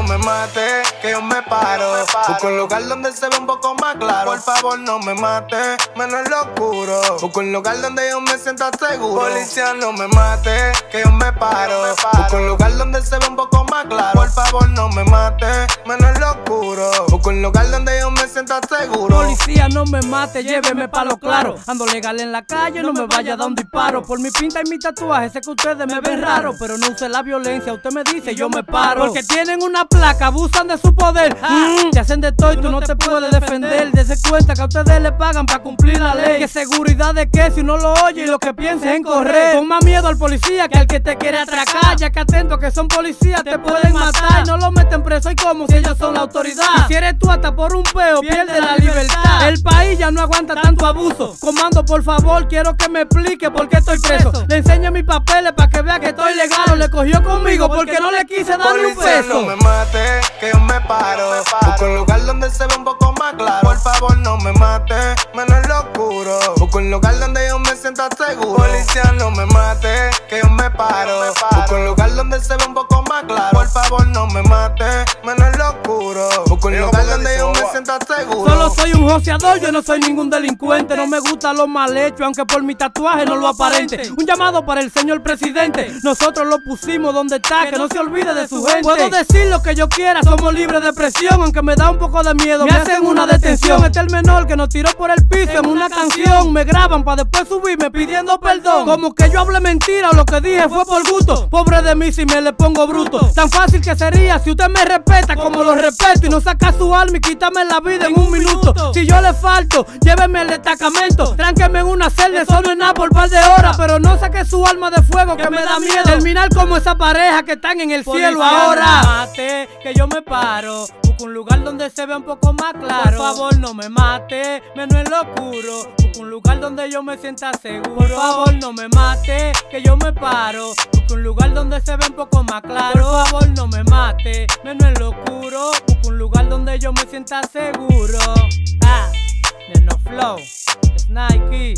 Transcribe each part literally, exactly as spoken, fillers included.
no me mate, que yo me paro. Busco un lugar donde se ve un poco más claro. Por favor, no me mate, menos en lo oscuro. Busco un lugar donde yo me sienta seguro. Policía, no me mate, que yo me paro. Busco un lugar donde se ve un poco más claro. Por favor, no me mate, menos en lo oscuro. Busco un lugar donde yo me sienta seguro. Policía, no me mate, lléveme pa' lo claro. Ando legal en la calle, no me vaya a dar un disparo. Por mi pinta y mi tatuaje, sé que ustedes me ven raro, pero no use la violencia, usted me dice, yo me paro. Porque tienen una placa, abusan de su poder. Mm, te hacen de todo y tú no te puedes defender. Dese cuenta que a ustedes le pagan para cumplir la ley. Que seguridad de que si uno lo oye y lo que piense es en correr. Con más miedo al policía que al que te quiere atracar. Ya que atento que son policías, te pueden matar. No lo meten preso y como si ellos son la autoridad. Y si eres tú hasta por un peo, pierde la libertad. El país ya no aguanta tanto abuso. Comando, por favor, quiero que me explique por qué estoy preso. Le enseño mis papeles para que vea que estoy legal. Le cogió conmigo porque no le quise darle un peso. No me mate, que yo me paro. Busco un lugar donde se ve un poco más claro. Por favor, no me mate, menos en lo oscuro. Busco un lugar donde yo me sienta seguro. Policía, no me mate, que yo me paro. Busco un lugar donde se ve un poco más claro. Por favor, no me mate, menos en lo oscuro. Busco un lugar donde yo me sienta seguro. Solo soy un joseador, yo no soy ningún delincuente. No me gusta lo mal hecho, aunque por mi tatuaje no lo aparente. Un llamado para el señor presidente. Nosotros lo pusimos donde está, que no se olvide de su gente. Puedo decir lo que yo quiera, somos libres de presión. Aunque me da un poco de miedo, me hacen una detención. Este es el menor que nos tiró por el piso en una canción. Me graban para después subirme pidiendo perdón. Como que yo hablé mentira, lo que dije fue por gusto. Pobre de mí si me le pongo bruto. Tan fácil que sería si usted me respeta como lo respeto. Y no saca su alma y quítame la vida en un minuto. Si yo le falto, lléveme al destacamento. Tránqueme en una celda, eso no es nada por par de horas. Pero no saque su alma de fuego que me da miedo. Terminar como esa pareja que están en el cielo ahora. No me mate, que yo me paro. Busco un lugar donde se vea un poco más claro. Por favor, no me mate, menos en lo oscuro. Busco un lugar donde yo me sienta seguro. Por favor, no me mate, que yo me paro. Busco un lugar donde se vea un poco más claro. Por favor, no me mate, menos en lo oscuro. Busco un lugar donde yo me sienta seguro. Ah, Neno Flow, es Nike.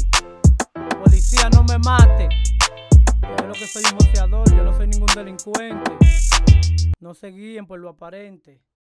Policía, no me mate. Yo lo que soy un boxeador, yo no soy ningún delincuente. No se guíen por lo aparente.